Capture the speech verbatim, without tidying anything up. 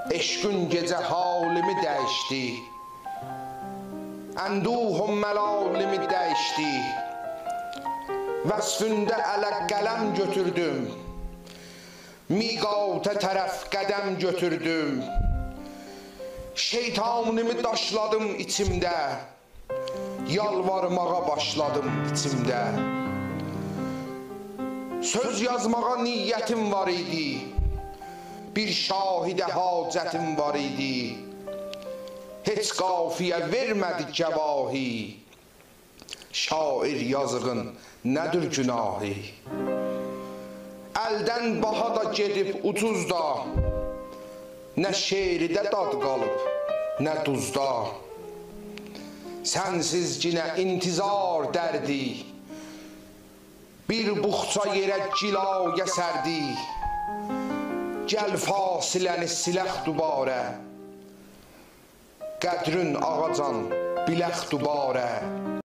eşqün gecə halimi dəyişdi. Ənduhum məlalimi dəyişdi. Vəsfündə ələ qələm götürdüm. Miqata tərəf qədəm götürdüm. Şeytanımı daşladım içimdə. Yalvarmağa başladım içimdə. Söz yazmağa niyyətim var idi. Bir şahidə hacətim var idi. Heç qafiyə vermədi gəvahi. Şair yazığın nədir günahı? Əldən baha da gedib ucuzda. Nə şeiridə dad qalıb, nə duzda. Sənsiz cinə intizar dərdi. Bir buxça yerə cilaya sərdi. Gəl fasiləni siləx dubarə. Qədrin ağacan biləx dubarə.